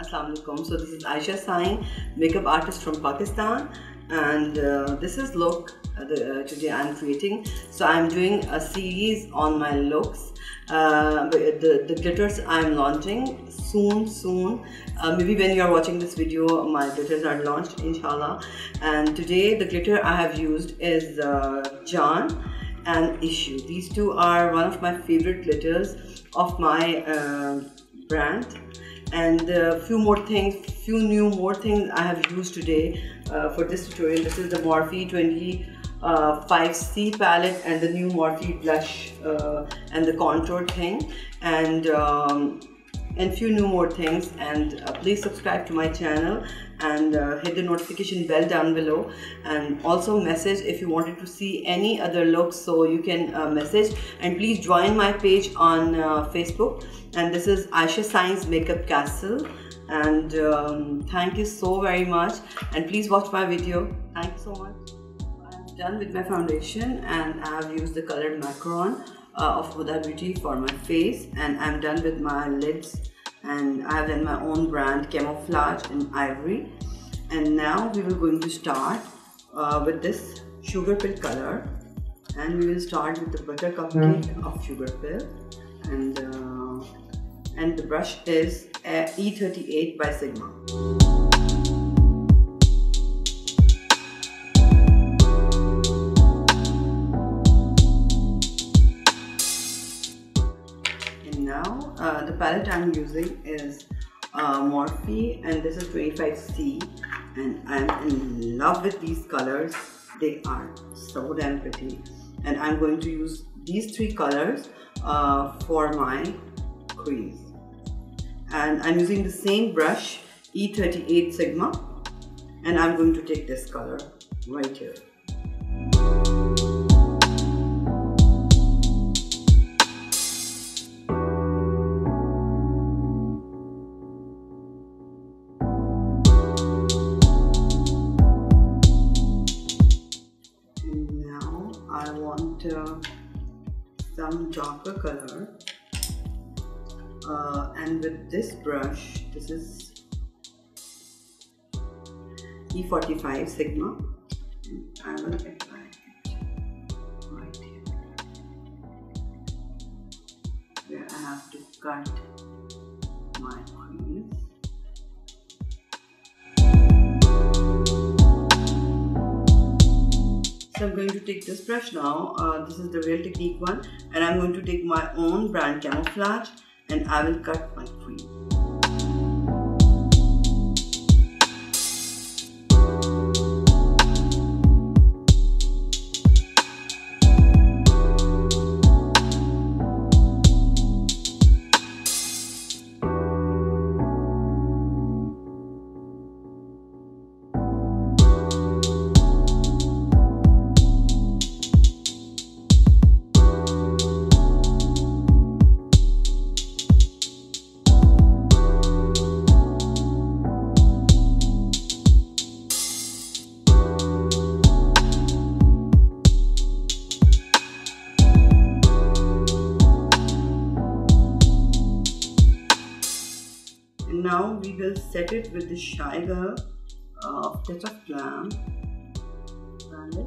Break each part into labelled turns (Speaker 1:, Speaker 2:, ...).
Speaker 1: Assalamu alaikum. So this is Aisha Sain, makeup artist from Pakistan, and this is look today I'm creating. So I'm doing a series on my looks. The glitters I'm launching soon. Maybe when you are watching this video, my glitters are launched, inshallah. And today the glitter I have used is JAAN and Issue. These two are one of my favorite glitters of my brand. And few new more things I have used today for this tutorial. This is the Morphe 25C palette and the new Morphe blush and the contour thing, and few new more things. And please subscribe to my channel and hit the notification bell down below, and also message if you wanted to see any other looks, so you can message. And please join my page on Facebook, and this is Aisha Sain's Makeup Castle. And thank you so very much, and please watch my video. Thank you so much. I'm done with my foundation, and I have used the colored macaron of Huda Beauty for my face, and I'm done with my lids, and I have done my own brand camouflage in ivory. And now we will going to start with this sugar pill color, and we will start with the butter cupcake of sugar pill, and the brush is E38 by Sigma. The palette I'm using is Morphe, and this is 25C, and I'm in love with these colors. They are so damn pretty, and I'm going to use these three colors for my crease. And I'm using the same brush, E38 Sigma, and I'm going to take this color right here. I want some darker color, and with this brush, this is E45 Sigma, and I will apply it right here where I have to cut my crease. So I'm going to take this brush now. This is the Real Technique one, and I'm going to take my own brand camouflage, and I will cut my crease. Now we will set it with the Shy Girl Touch of Glam palette.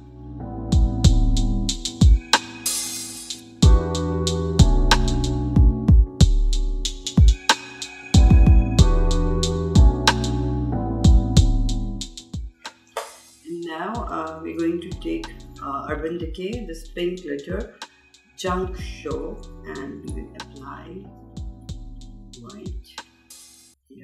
Speaker 1: And now we're going to take Urban Decay, this pink glitter, Junk Show, and we will apply right here.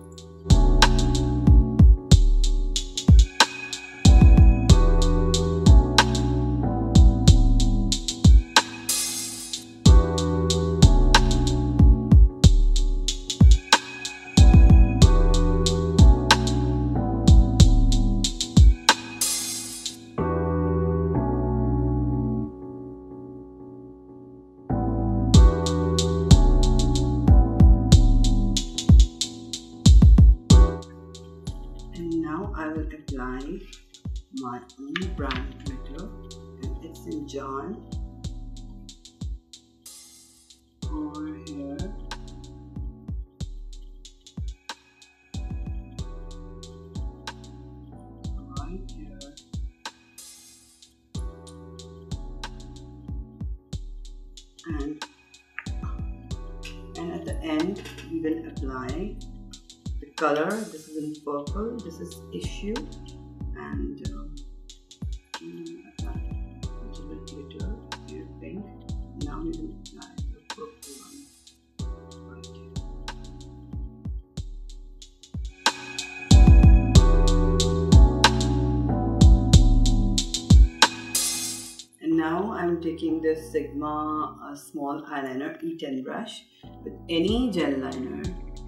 Speaker 1: Now I will apply my own brand glitter, and it's in JAAN over here. end we will apply the color. This is in purple, this is issue, and apply a little bit glitter here, pink. Now we will apply the purple one right here. And now I'm taking this Sigma small eyeliner E10 brush with any gel liner.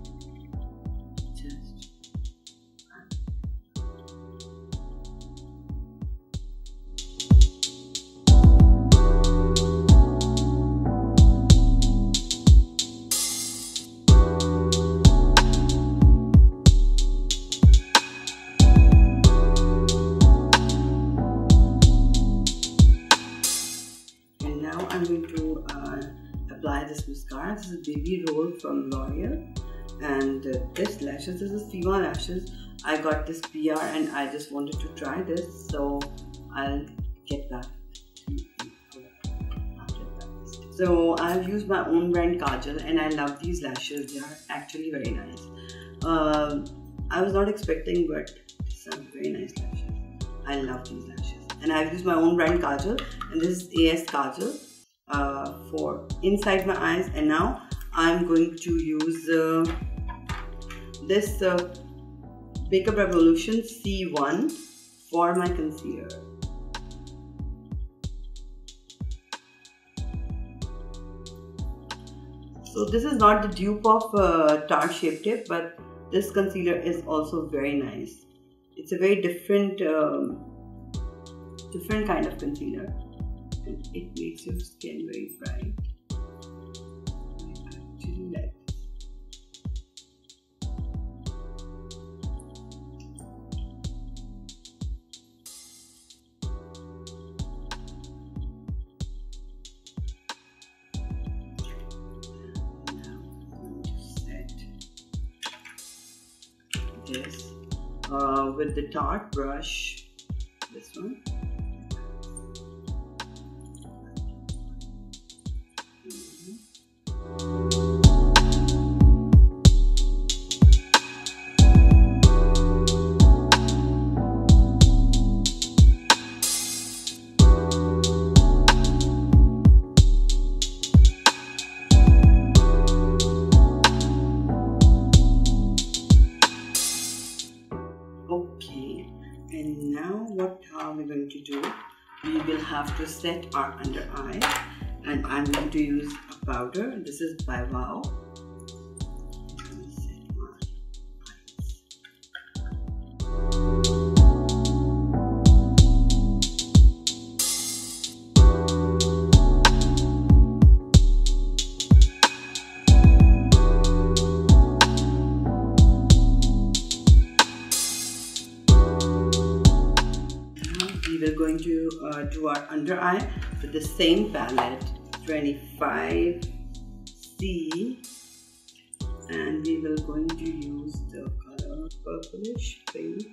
Speaker 1: I'm going to apply this mascara. This is Baby Roll from L'Oreal, and this lashes, this is Siva lashes. I got this PR and I just wanted to try this, so I'll get back to you after that. So I've used my own brand kajal and I love these lashes. They are actually very nice. I was not expecting, but these are very nice lashes. I love these lashes, and I've used my own brand kajal, and this is AS kajal for inside my eyes. And now I'm going to use this Makeup Revolution C1 for my concealer. So this is not the dupe of Tarte Shape Tape, but this concealer is also very nice. It's a very different kind of concealer, and it makes your skin very bright. I actually like this. Now I'm going to set this with the Tarte brush, this one. Okay, and now what are we going to do? We will have to set our under eye, and I'm going to use a powder. This is by Wow. We're going to do our under eye with the same palette, 25C, and we will going to use the color purplish pink.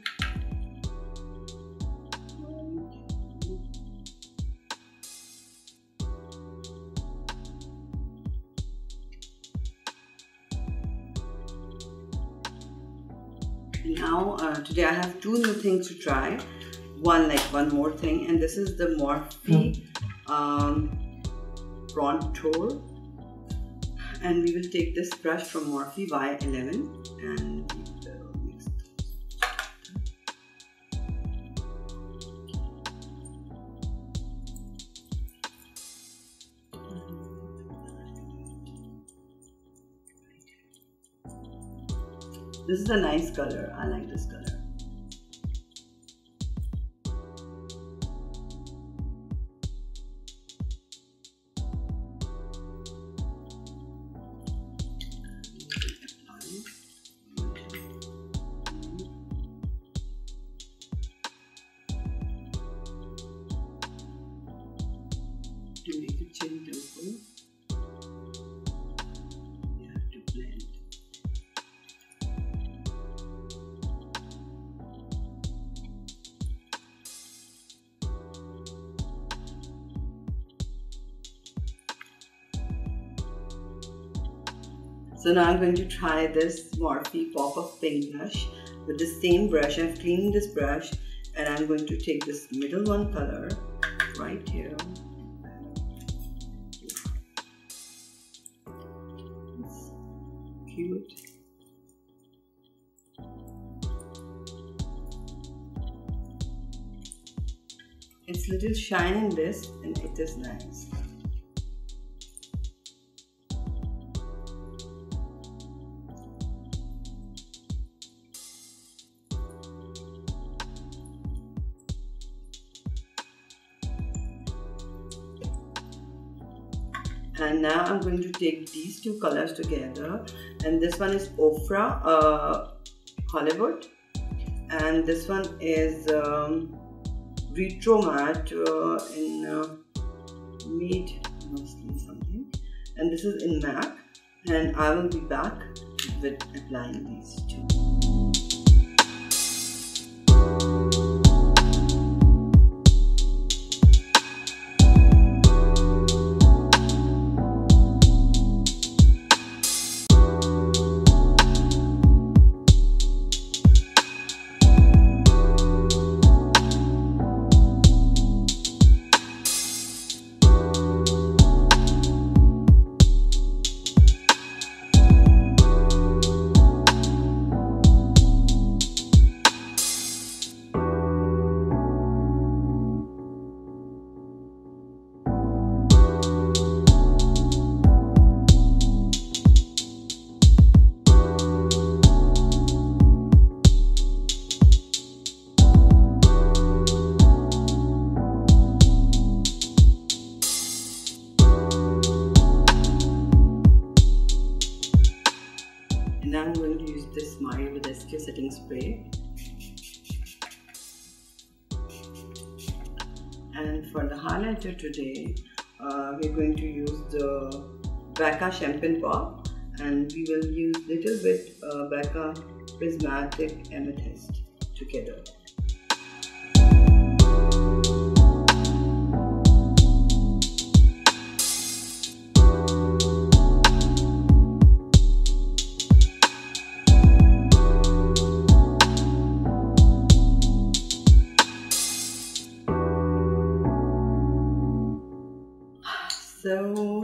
Speaker 1: Now today I have two new things to try. One more thing, and this is the Morphe Bronzer, and we will take this brush from Morphe Y11 and we will mix This is a nice color. I like this color. To make a chin dimple, you have to blend. So now I'm going to try this Morphe Pop-Up Pink Blush with the same brush. I've cleaned this brush and I'm going to take this middle one color right here. It's cute. It's a little shine in this and it is nice. And now I'm going to take these two colors together, and this one is Ofra Hollywood, and this one is Retro Matte in Made mostly something, and this is in MAC, and I will be back with applying these two. Now I'm going to use this Mahly with SQ setting spray, and for the highlighter today we're going to use the Becca Champagne Pop, and we will use little bit Becca Prismatic Amethyst together. So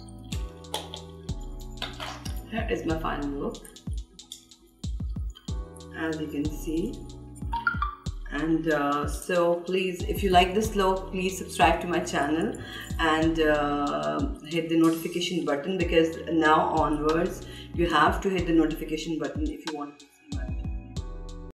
Speaker 1: here is my final look, as you can see. And so please, if you like this look, please subscribe to my channel and hit the notification button, because now onwards you have to hit the notification button if you want to